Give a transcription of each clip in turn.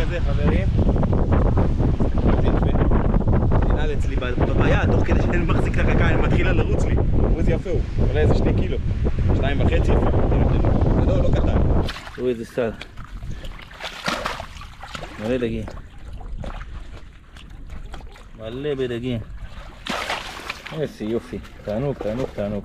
הזה, חברים. יפה. ננעל אצלי בביד, תוך כדי שאני מחזיק את הקקה, אני מתחילה לרוץ לי. תראו איזה יפה הוא, עולה איזה 2 קילו. 2.5 יפה. גדול, לא קטן. תראו איזה סל. מלא דגים. מלא בדגים. איזה יופי. תענוג, תענוג, תענוג.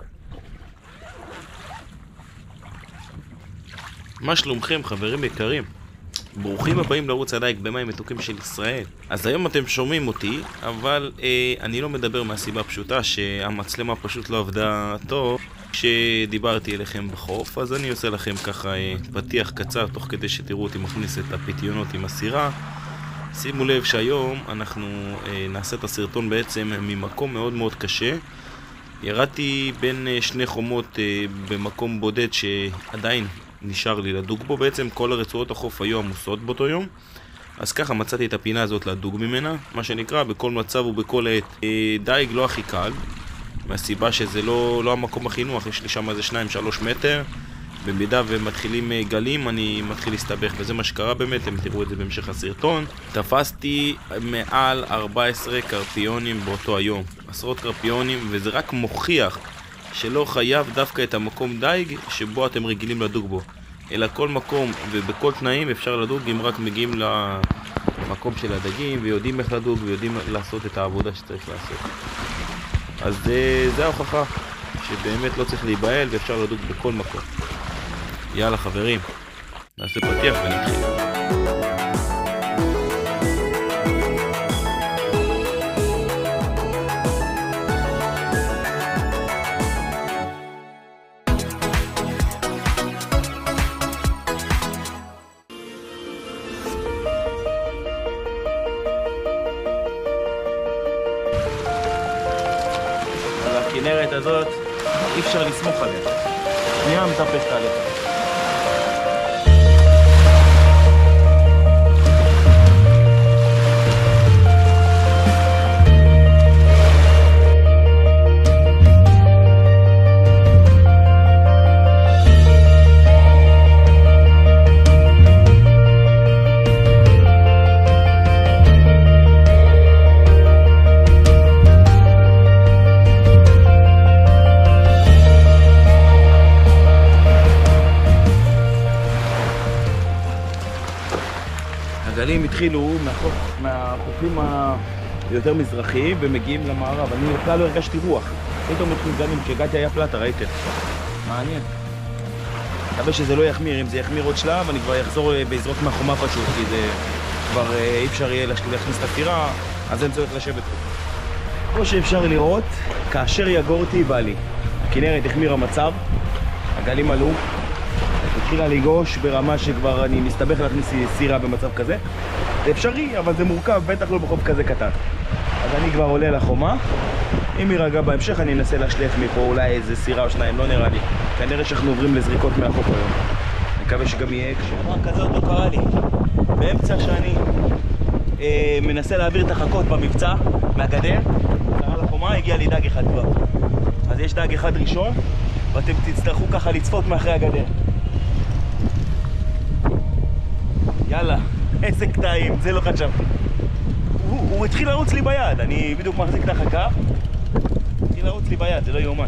מה שלומכם חברים יקרים? ברוכים הבאים לערוץ הדייג במים מתוקים של ישראל. אז היום אתם שומעים אותי, אבל אני לא מדבר מהסיבה הפשוטה שהמצלמה פשוט לא עבדה טוב כשדיברתי אליכם בחוף. אז אני עושה לכם ככה פתיח קצר תוך כדי שתראו אותי מכניס את הפיתיונות עם הסירה. שימו לב שהיום אנחנו נעשה את הסרטון בעצם ממקום מאוד מאוד קשה. ירדתי בין 2 חומות במקום בודד שעדיין נשאר לי לדוג בו. בעצם כל הרצועות החוף היו עמוסות באותו יום, אז ככה מצאתי את הפינה הזאת לדוג ממנה, מה שנקרא בכל מצב ובכל עת. דייג לא הכי קל, מהסיבה שזה לא המקום הכי נוח, יש לי שם איזה 2-3 מטר. במידה ומתחילים גלים אני מתחיל להסתבך, וזה מה שקרה באמת, אתם תראו את זה בהמשך הסרטון. תפסתי מעל 14 קרפיונים באותו היום, עשרות קרפיונים, וזה רק מוכיח שלא חייב דווקא את המקום דייג שבו אתם רגילים לדוג בו, אלא כל מקום ובכל תנאים אפשר לדוג אם רק מגיעים למקום של הדגים ויודעים איך לדוג ויודעים לעשות את העבודה שצריך לעשות. אז זה ההוכחה שבאמת לא צריך להיבהל ואפשר לדוג בכל מקום. יאללה חברים, נעשה פתיח ונתחיל. הכנרת הזאת אי אפשר לסמוך עליה, שנייה מטפסת עליה. הגלים התחילו מהחופים היותר מזרחיים ומגיעים למערב. אני בכלל לא הרגשתי רוח, פתאום התחילים גלים, כשהגעתי היה פלטה, ראיתם? מעניין. מקווה שזה לא יחמיר, אם זה יחמיר עוד שלב אני כבר אחזור ויזרוק מהחומה פשוט, כי זה כבר אי אפשר יהיה להכניס את הסירה, אז אין צורך לשבת פה. כמו שאפשר לראות, כאשר יגורתי בא לי. הכנרת החמיר המצב, הגלים עלו, התחילה לגוש ברמה שכבר אני מסתבך להכניס סירה במצב כזה. זה אפשרי, אבל זה מורכב, בטח לא בחוף כזה קטן. אז אני כבר עולה לחומה. אם יירגע בהמשך אני אנסה להשליך מפה אולי איזה סירה או 2, לא נראה לי. כנראה שאנחנו עוברים לזריקות מהחוף היום. מקווה שגם יהיה אקשן. דבר כזה עוד לא קרה לי. באמצע שאני מנסה להעביר את החכות במבצע מהגדר, קרה לחומה, הגיע לי דג אחד כבר. אז יש דג אחד ראשון, ואתם תצטרכו ככה לצפות מאחרי הגדר. יאללה, איזה קטעים, זה לא חשבתי. הוא התחיל לרוץ לי ביד, אני בדיוק מחזיק את החכה. התחיל לרוץ לי ביד, זה לא יאומן.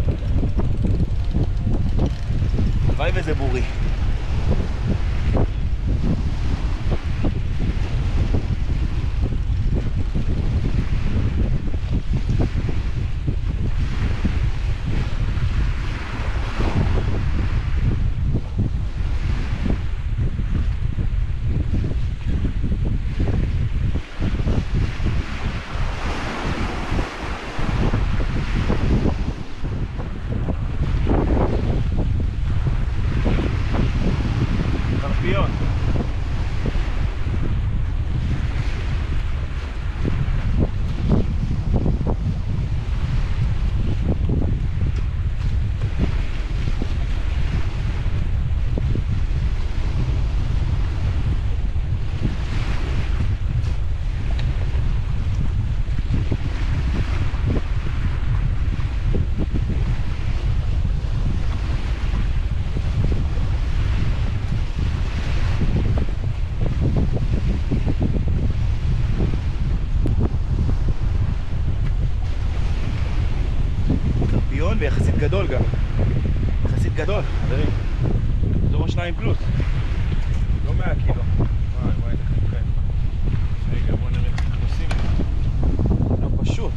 ביי וזה בורי. גדול גם. יחסית גדול, חברים. אזור 2 פלוס. לא 100 קילו. וואי, וואי, לכם. רגע, בוא נראה איך עושים. לא פשוט.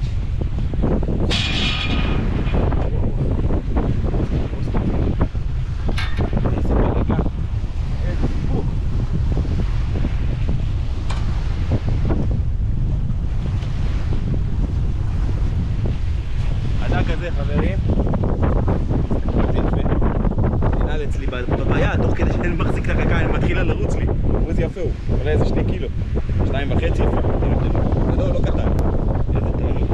איזה בלגן. איזה סיפור. הדג הזה, חברים, ננעל אצלי בבעיה, תוך כדי שאני מחזיק את החכה, אני מתחילה לרוץ לי. תראו איזה יפה הוא, אולי איזה 2 קילו, 2.5 יפה. גדול, לא קטן. איזה תענוג.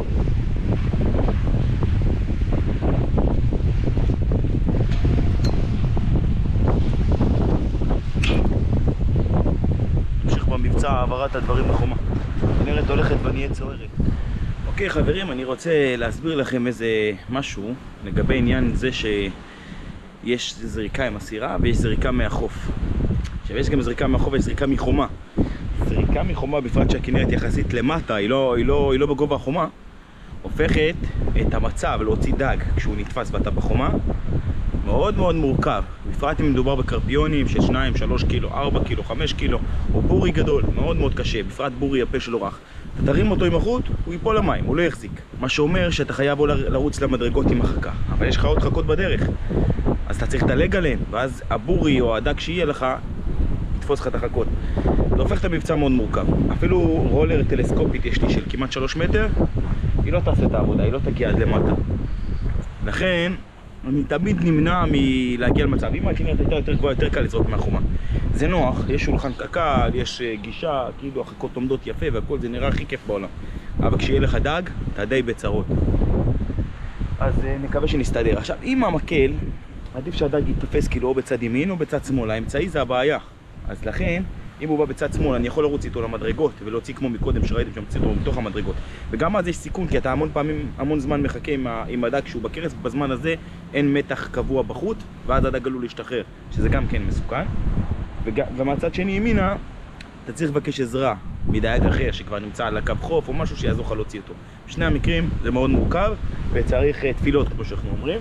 נמשיך במבצע העברת הדברים לחומה. כנרת הולכת ונהיה צוערת. אוקיי חברים, אני רוצה להסביר לכם איזה משהו לגבי עניין זה שיש זריקה עם הסירה ויש זריקה מהחוף. עכשיו יש גם זריקה מהחוף ויש זריקה מחומה. זריקה מחומה, בפרט שהכנרת יחסית למטה, היא לא בגובה החומה, הופכת את המצב להוציא דג כשהוא נתפס ואתה בחומה מאוד מאוד מורכב, בפרט אם מדובר בקרפיונים של 2, 3 קילו, 4 קילו, 5 קילו או בורי גדול, מאוד מאוד קשה, בפרט בורי הפה שלו רך. אתה תרים אותו עם החוט, הוא ייפול למים, הוא לא יחזיק. מה שאומר שאתה חייב או לרוץ למדרגות עם החכה, אבל יש לך עוד חכות בדרך, אז אתה צריך לדלג עליהן, ואז הבורי או הדג שיהיה לך יתפוס לך את החכות. זה הופך את המבצע מאוד מורכב. אפילו רולר טלסקופית יש לי של כמעט 3 מטר, היא לא תעשה את העבודה, היא לא תגיע עד למטה. לכן אני תמיד נמנע מלהגיע למצב. אם הכנרת הייתה יותר גבוהה, יותר קל לזרוק מהחומה. זה נוח, יש שולחן קקל, יש גישה, כאילו החכות עומדות יפה והכל, זה נראה הכי כיף בעולם. אבל כשיהיה לך דג, אתה די בצרות. אז נקווה שנסתדר. עכשיו, עם המקל, עדיף שהדג יתפס כאילו או בצד ימין או בצד שמאל. האמצעי זה הבעיה. אז לכן, אם הוא בא בצד שמאל, אני יכול לרוץ איתו למדרגות ולהוציא כמו מקודם שראיתם שם אותו מתוך המדרגות. וגם אז יש סיכון, כי אתה המון זמן מחכה עם הדג שהוא בקרס, בזמן הזה אין מתח קבוע בחוט, ואז הדג עלול להשתחרר, שזה גם כן מסוכן. ומהצד שני ימינה, אתה צריך לבקש עזרה מדייג אחר שכבר נמצא על הקו חוף או משהו שיעזור לך להוציא אותו. בשני המקרים זה מאוד מורכב וצריך תפילות כמו שאנחנו אומרים.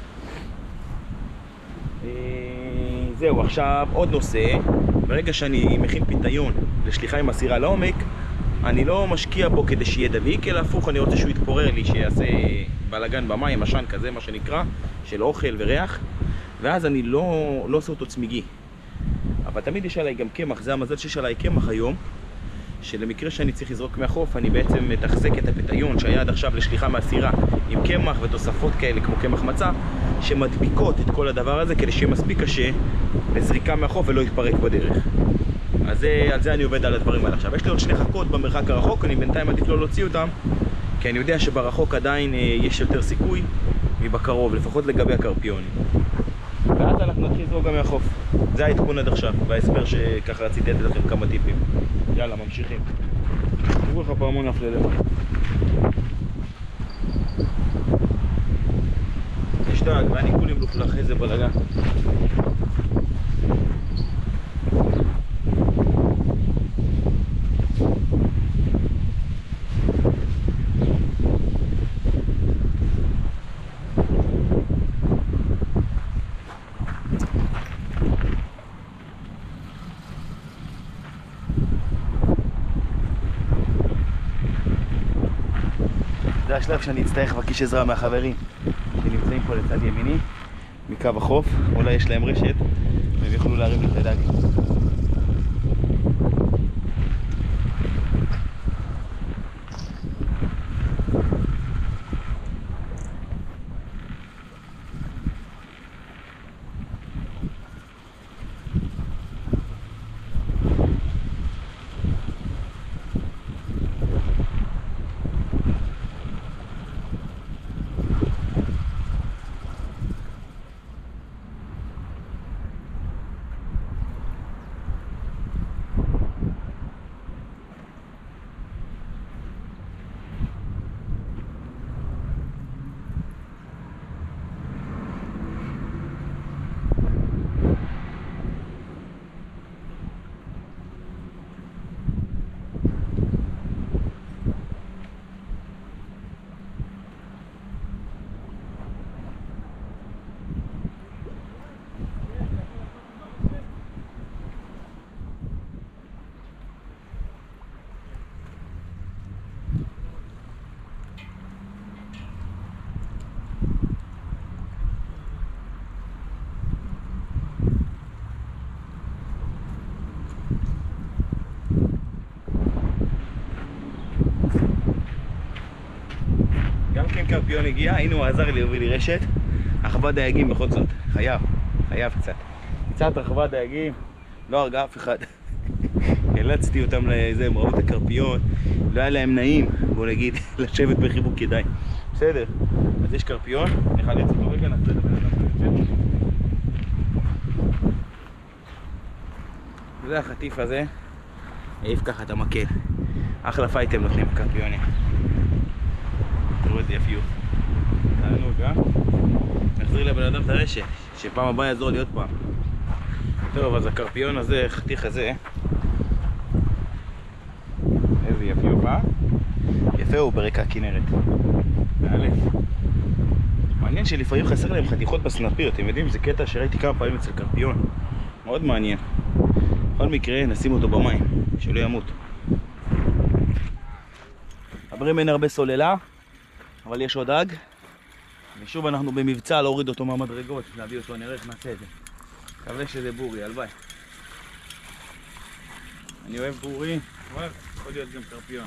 זהו, עכשיו עוד נושא. ברגע שאני מכין פיתיון לשליחה עם הסירה לעומק, אני לא משקיע בו כדי שיהיה דביק, אלא הפוך, אני רוצה שהוא יתפורר לי, שיעשה בלגן במים, עשן כזה, מה שנקרא, של אוכל וריח, ואז אני לא עושה אותו צמיגי. אבל תמיד יש עליי גם קמח, זה המזל שיש עליי קמח היום, שלמקרה שאני צריך לזרוק מהחוף, אני בעצם מתחזק את הפיתיון שהיה עד עכשיו לשליחה מהסירה עם קמח ותוספות כאלה כמו קמח מצה, שמדביקות את כל הדבר הזה כדי שיהיה מספיק קשה לזריקה מהחוף ולא יתפרק בדרך. אז על זה אני עובד על הדברים האלה. עכשיו יש לי עוד 2 חכות במרחק הרחוק, אני בינתיים עדיף לא להוציא אותם, כי אני יודע שברחוק עדיין יש יותר סיכוי מבקרוב, לפחות לגבי הקרפיונים. ואז אנחנו נתחיל לזרוק גם מהחוף. זה העדכון עד עכשיו, וההסבר שככה רציתי לתת לכם כמה טיפים. יאללה, ממשיכים. תראו לך פעמון אף ללמעלה. יש דג, ואני כולים לוכלך, איזה בלגן. זה השלב שאני אצטרך לבקש עזרה מהחברים שנמצאים פה לצד ימיני מקו החוף, אולי יש להם רשת והם יוכלו להרים לי את הדג. קרפיון הגיע, הנה הוא עזר לי להוביל לי רשת. רחבת דייגים בכל זאת, חייב קצת רחבת דייגים, לא הרגה אף אחד. הלצתי אותם לזה, הם ראו את הקרפיון, לא היה להם נעים, בוא נגיד, לשבת בחיבוק ידיים. בסדר, אז יש קרפיון, נחלץ אותו רגע, נעשה את הבן אדם שיוצא. זה החטיף הזה, העיף ככה את המקל. אחלה פייט הם נותנים בקרפיונים. תראו איזה יפיות. תענוג, נחזיר לבן אדם את הרשת, שפעם הבאה יעזור לי עוד פעם. טוב, אז הקרפיון הזה, חתיך הזה, איזה יפיוף, יפה הוא ברקע הכנרת. מעלה. מעניין שלפעמים חסר להם חתיכות בסנפיר, אתם יודעים, זה קטע שראיתי כמה פעמים אצל קרפיון. מאוד מעניין. בכל מקרה, נשים אותו במים, שלא ימות. חברים, אין הרבה סוללה, אבל יש עוד דג. ושוב אנחנו במבצע להוריד אותו מהמדרגות, להביא אותו, נראה איך נעשה את זה. מקווה שזה בורי, הלוואי. אני אוהב בורי, אבל יכול להיות גם קרפיון.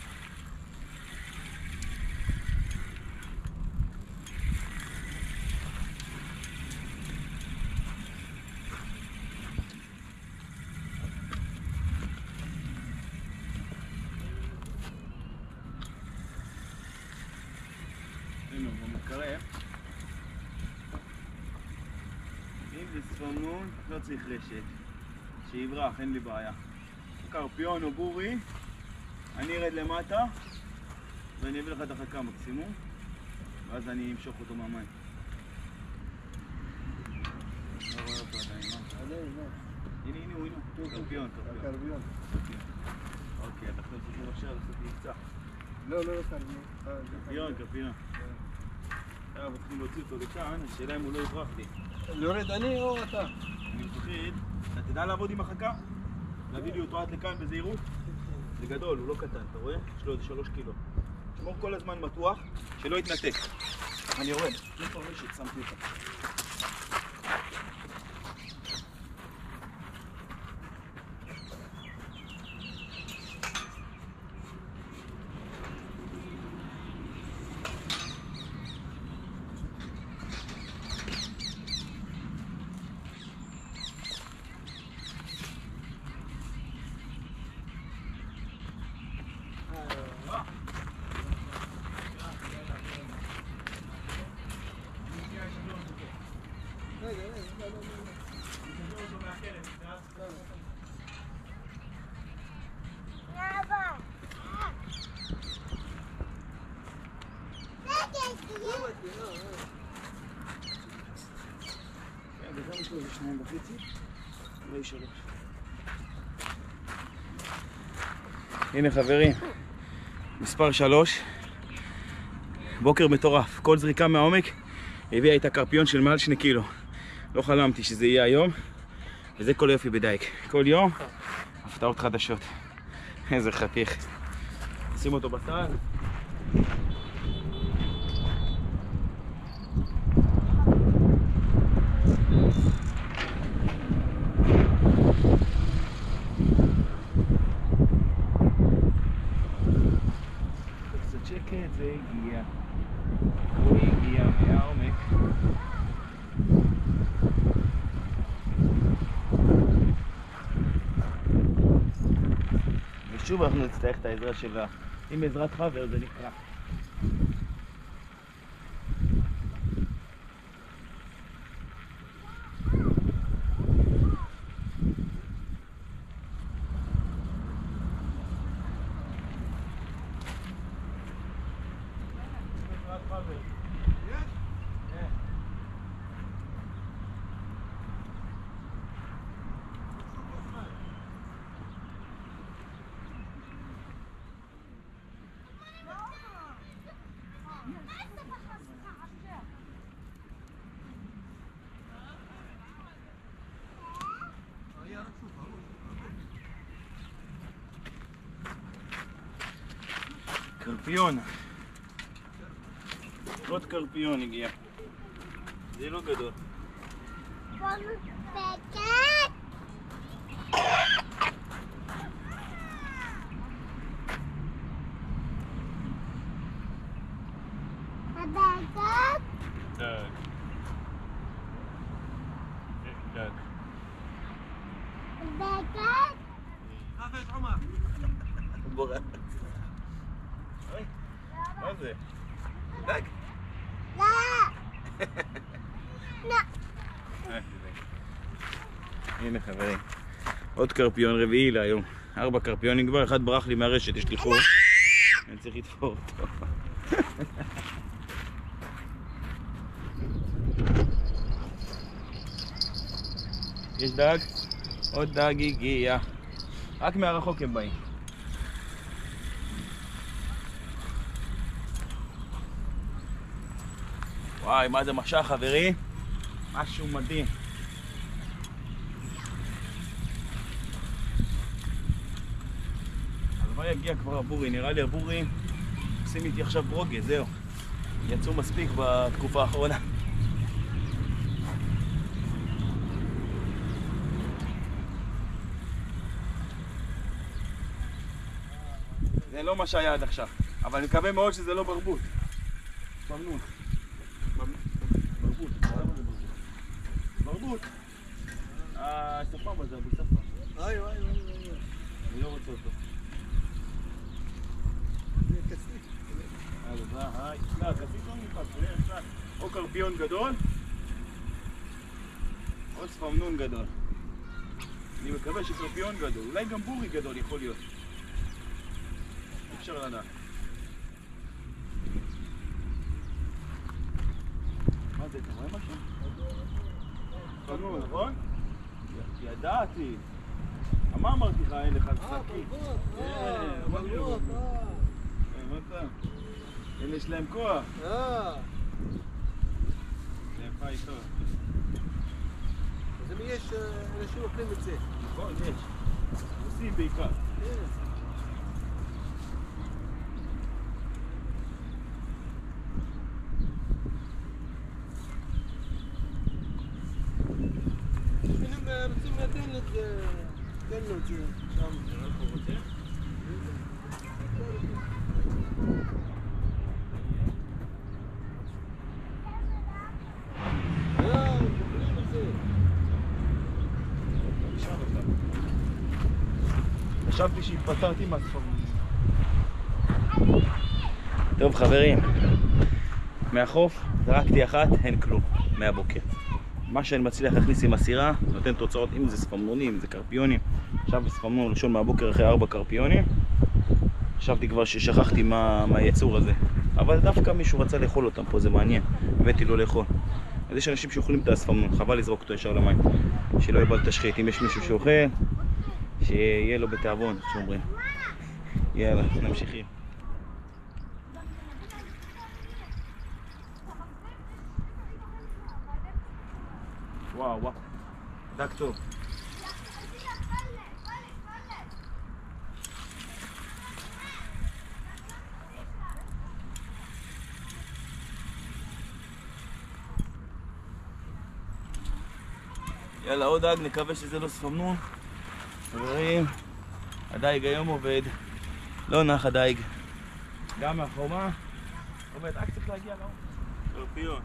הנה, הוא מתקרב. אם זה ספרנון, לא צריך רשת. שיברח, אין לי בעיה. קרפיון או בורי, אני ארד למטה ואני אביא לך את החכה מקסימום, ואז אני אמשוך אותו מהמים. לא רואה אותו עדיין, הנה, קרפיון. אוקיי, אתה חושב שהוא עכשיו לעשות מבצע. לא, קרפיון. אנחנו צריכים להוציא אותו לכאן, השאלה אם הוא לא יברח לי. להוריד אני או אתה? אני מפחיד, אתה תדע לעבוד עם החכה? להביא לי אותו עד לכאן בזהירות? זה גדול, הוא לא קטן, אתה רואה? יש לו איזה 3 קילו. שמור כל הזמן מתוח, שלא יתנתק. אני יורד. זה כבר רשת, שמתי אותה. וגם יש לו איזה 2.5, אולי 3. הנה חברים, מספר 3, בוקר מטורף, כל זריקה מהעומק הביאה איתה קרפיון של מעל 2 קילו. לא חלמתי שזה יהיה היום, וזה כל יופי בדייג. כל יום, הפתעות חדשות. איזה חתיך. שים אותו בצד. קצת שקט, זה הגיע. הוא הגיע מהעומק. ושוב אנחנו נצטרך את העזרה שלה. עם עזרת חבר זה נקרא. קרפיון. עוד קרפיון הגיע. זה לא גדול. בורח. אוי, מה זה? דג? לא. לא. הנה חברים, עוד קרפיון רביעי להיום. 4 קרפיונים כבר, אחד ברח לי מהרשת, יש לי חור. אני צריך לתפור אותו. יש דג? עוד דג הגיע. רק מהרחוק הם באים. וואי, מה זה משך חברי? משהו מדהים. הלוואי יגיע כבר הבורי, נראה לי הבורי עושים איתי עכשיו ברוגז, זהו. יצאו מספיק בתקופה האחרונה. זה לא מה שהיה עד עכשיו, אבל אני מקווה מאוד שזה לא ברבוט. ספמנון. ברבוט. ברבוט. השפם הזה, אבו ספם. וואי. אני לא רוצה אותו. זה כסיף. היי. לא, כסיף לא נתפס. או קרפיון גדול, או ספמנון גדול. אני מקווה שקרפיון גדול. אולי גם בורי גדול יכול להיות. אפשר לדעת. מה זה, אתה רואה משהו? ספמנון, נכון? ידעתי. מה אמרתי לך, אין לך שחקי? ברבוט. מה אתה? אלה יש להם כוח. זה יפה איתו. אז מי יש אנשים אוכלים את זה? נכון, יש. רוסים בעיקר. הם רוצים לתן את זה. תן לו את זה. שם. נראה לך הוא רוצה? אוכלים את זה. חשבתי שהתפטרתי מהספרים. טוב חברים, מהחוף זרקתי אחת, אין כלום, מהבוקר. מה שאני מצליח להכניס עם הסירה נותן תוצאות, אם זה ספמנונים, אם זה קרפיונים. עכשיו ספמנון ראשון מהבוקר אחרי 4 קרפיונים. חשבתי כבר ששכחתי מה היצור הזה, אבל דווקא מישהו רצה לאכול אותם פה, זה מעניין, הבאתי לו לאכול. אז יש אנשים שאוכלים את הספמנון, חבל לזרוק אותו ישר למים, שלא יהיה בל תשחית. אם יש מישהו שאוכל, שיהיה לו בתיאבון, שאומרים. יאללה, נמשיכים. וואו, דג טוב. יאללה, עוד דג, נקווה שזה לא ספמנון. חברים, הדייג היום עובד. לא נח הדייג. גם מהחומה. עובד, רק צריך להגיע לעומק. קרפיון.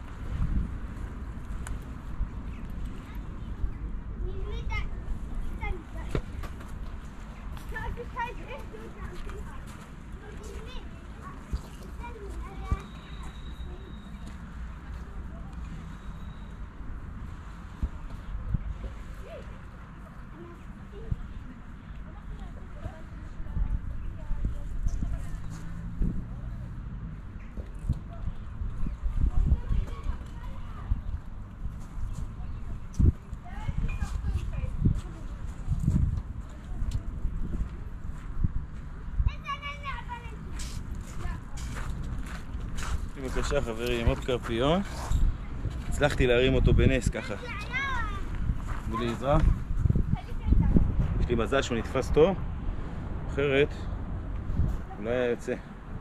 בבקשה חברים, עוד קרפיון. הצלחתי להרים אותו בנס ככה, בלי עזרה. יש לי מזל שהוא נתפס טוב, אחרת אולי היה יוצא.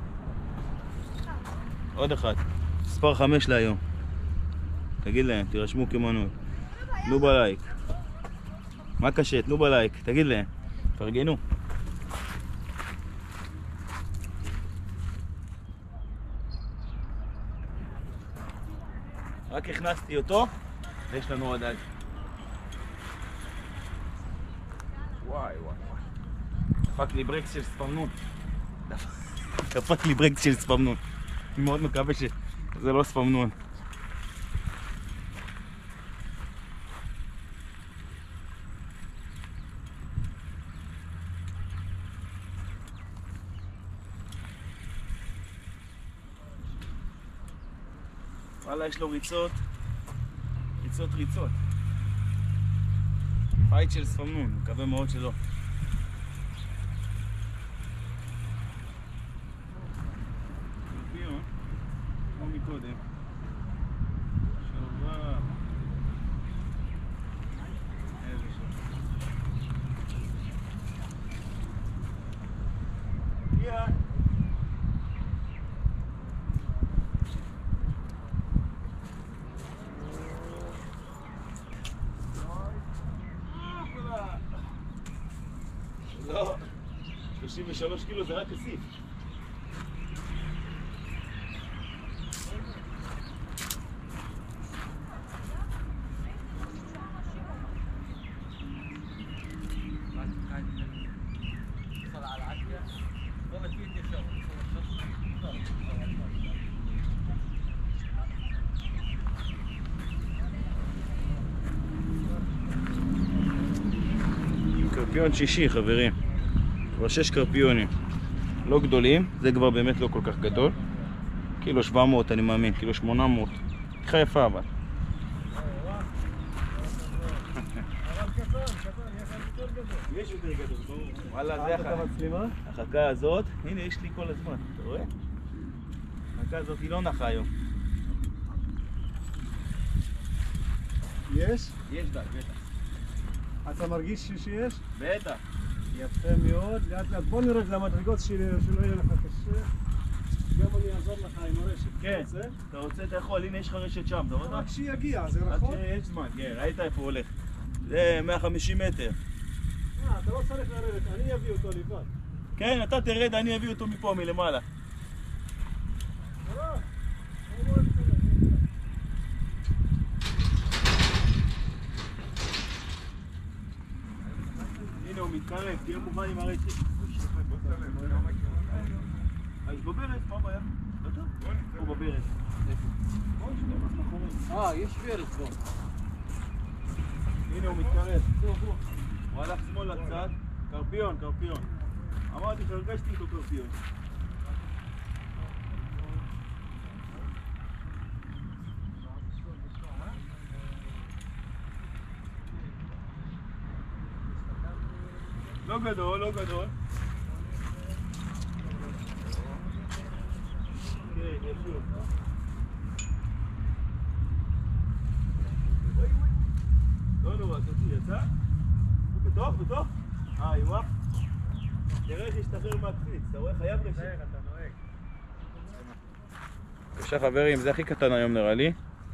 עוד אחד, מספר 5 להיום. תגיד להם, תירשמו כמנוי. תנו בלייק. מה קשה? תנו בלייק, תגיד להם, תפרגנו. רק הכנסתי אותו, ויש לנו עוד דג. וואי. דפק לי ברקס של ספמנון. דפק לי ברקס של ספמנון. אני מאוד מקווה שזה לא ספמנון. וואלה, יש לו ריצות. ריצות. פייט של ספמנון, מקווה מאוד שלא. קרפיון, כמו מקודם. שובב. איזה שובב. יאה. לא, 33 קילו זה רק כסיף. קרפיון שישי, חברים. כבר 6 קרפיונים. לא גדולים, זה כבר באמת לא כל כך גדול. קילו 700 אני מאמין, קילו 800. פתיחה יפה אבל. יש יותר גדול, ברור. וואלה, זה החכה הזאת. הנה, יש לי כל הזמן, אתה רואה? החכה הזאת היא לא נחה היום. יש? יש די, בטח. אתה מרגיש שיש? בטח. יפה מאוד, לאט לאט בוא נרד למדרגות שלא יהיה לך קשה. גם אני אעזור לך עם הרשת. כן, אתה רוצה, אתה יכול, הנה יש לך רשת שם, אתה רואה? רק שיגיע, זה רק רחוק? שיש זמן, כן, ראית איפה הוא הולך. זה 150 מטר. אתה לא צריך לרדת, אני אביא אותו לבד. כן, אתה תרד, אני אביא אותו מפה, מלמעלה. הנה הוא מתקרב, תהיה מוכן עם הרשת. אז בברז, מה הבעיה? הוא בברז. יש ברז פה. הנה הוא מתקרב. הוא הלך שמאלה קצת. קרפיון. אמרתי שהרגשתי איתו קרפיון. לא גדול. כן, ישוב. לא נורא, תוציא, יצא? הוא בתוך? אימא? תראה איך ישתחרר מהקפיץ, אתה רואה? חייב רשת. אתה נוהג. בבקשה חברים, זה הכי קטן היום נראה לי.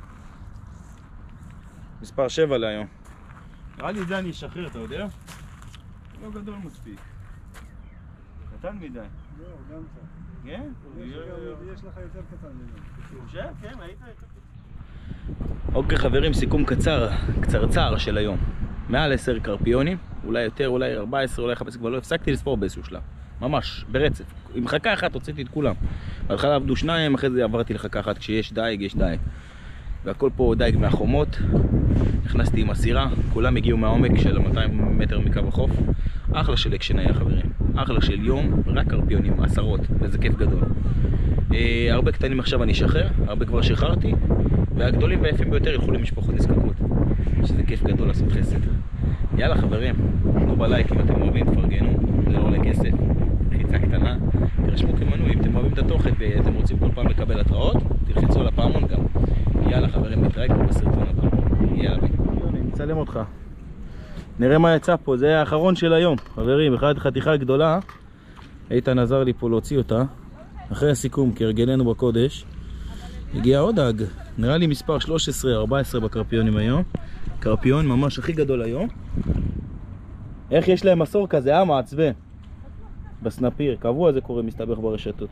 מספר 7 להיום. נראה לי את זה אני אשחרר, אתה יודע? לא גדול מספיק. קטן מדי. לא, גם טוב. כן? יש לך יותר קטן ממנו. חושב? כן, ראית? אוקיי חברים, סיכום קצרצר של היום. מעל 10 קרפיונים, אולי יותר, אולי 14, אולי 15, כבר לא הפסקתי לספור באיזשהו שלב. ממש, ברצף. עם חכה אחת הוצאתי את כולם. בהתחלה עבדו 2, אחרי זה עברתי לחכה אחת, כשיש דייג, יש דייג. והכל פה דייג מהחומות. נכנסתי עם הסירה, כולם הגיעו מהעומק של 200 מטר מקו החוף. אחלה של אקשן היה חברים. אחלה של יום, רק קרפיונים, עשרות, וזה כיף גדול. הרבה קטנים עכשיו אני אשחרר, הרבה כבר שחררתי, והגדולים והיפים ביותר ילכו למשפחות נזקקות. שזה כיף גדול לעשות חסד. יאללה חברים, תנו בלייק אם אתם אוהבים, תפרגנו, זה לא עולה כסף. חיצה קטנה, תרשמו כמנוי אם אתם אוהבים את התוכן ואתם רוצים כל פעם לקבל התראות, תלחצו על הפעמון גם. יאללה חברים, נתראה כבר בסרטון הבא. יאללה ביי. אני מצלם אותך. נראה מה יצא פה, זה האחרון של היום. חברים, חתיכה גדולה. איתן עזר לי פה להוציא אותה. אחרי הסיכום, כהרגלנו בקודש, הגיע עוד דג. נראה לי מספר 13-14 בקרפיונים היום. קרפיון ממש הכי גדול היום. איך יש להם מסור כזה, מעצבן. בסנפיר, קבוע זה קורה, מסתבך ברשתות.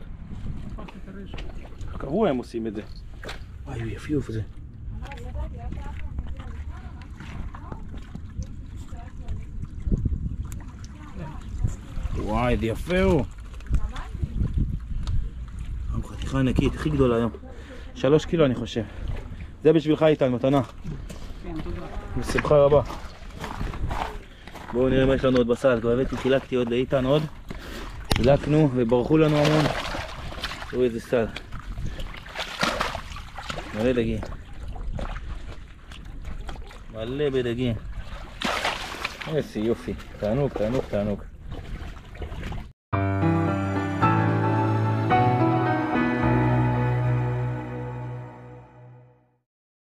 קבוע הם עושים את זה. וואי, יפיוף זה. וואי, איזה יפה הוא. חתיכה ענקית, הכי גדולה היום. 3 קילו אני חושב. זה בשבילך איתן, מתנה. בשמחה רבה. בואו נראה מה יש לנו עוד בסל. כבר הבאתי, חילקתי עוד לאיתן עוד. חילקנו וברחו לנו המון. תראו איזה סל. מלא דגים. מלא בדגים. איזה יופי. תענוג, תענוג, תענוג.